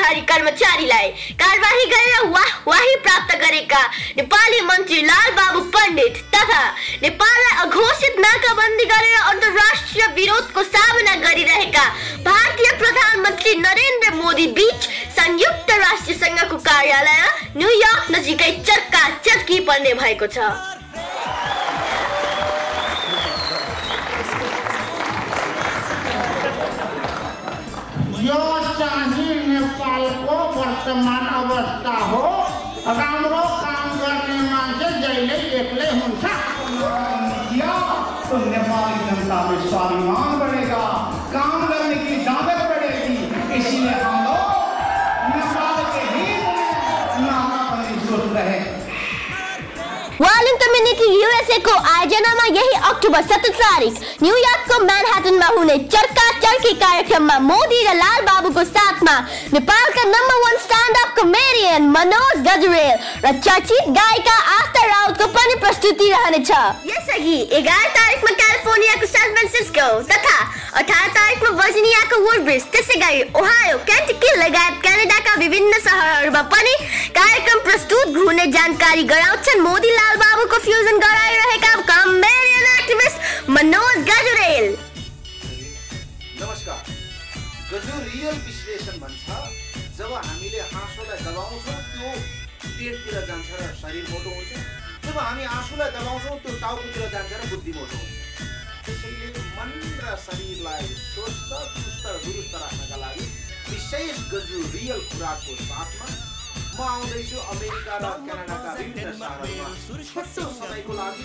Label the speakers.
Speaker 1: सरकारी कर्मचारीलाई कारबाही गरेर वाही प्राप्त गरेका नेपाली मन्त्री लाल बाबु पण्डित तथा नेपाललाई अघोषित नाकाबन्दी गरेर अन्तर्राष्ट्रिय विरोधको सामना गरिरहेका भारतीय प्रधानमन्त्री नरेन्द्र मोदी बीच संयुक्त राष्ट्र संघको कार्यालय न्युयोर्क नजिकै चर्की पर्ने भएको छ।
Speaker 2: यो चाहिँ नेपालको वर्तमान अवस्था हो। राम्रो काम गर्ने मान्छे जहिले एक्लै हुन्छ।
Speaker 3: तो नेपाल की जनता में स्वाभिमान बढ़ेगा, काम करने की ताकत बढ़ेगी। इसलिए हम लोग नेपाल के हित में नाकाबंदी सोच रहे हैं।
Speaker 1: वालिङ कम्युनिटी यूएसए को आयोजनामा यही अक्टोबर 17 तारिक न्युयोर्कको म्यानहट्टनमा हुने चर्की कार्यक्रममा मोदी र लाल बाबुको साथमा नेपालका number 1 stand up comedian Manoj Gajurel र चर्चित गायिका आस्था राउतको पनि प्रस्तुति रहनेछ। यसअघि 11 तारिकमा क्यालिफोर्नियाको सान फ्रान्सिस्को तथा 18 तारिकमा भर्जिनियाको वुडब्रिज, त्यसैगरी ओहायो, केन्टकी लगायत क्यानाडाका विभिन्न शहरहरूमा पनि कार्यक्रम प्रस्तुत हुने जानकारी गराउँछन् मोदी लाल बाबुको फ्युजन गराइरहेका कमेडियन एक्टिभिस्ट मनोज गजुरेल।
Speaker 4: नमस्कार। गजुरेल विश्लेषण भन्छ जब हामीले हाँसोलाई दबाउँछौँ त्यो पेटतिर जान्छ र शरीर मोटो हुन्छ, जब हामी आँसुलाई दबाउँछौँ त्यो टाउकोतिर जान्छ र बुद्धि मोटो हुन्छ। त्यसैले मन र शरीरलाई स्वस्थ सुस्त र दुरुस्त राख्नका लागि विशेष गजुरेल खुराकको साथमा म आउँदैछु अमेरिका र क्यानाडाका विभिन्न शहरहरूमा छोटो समयको लागि।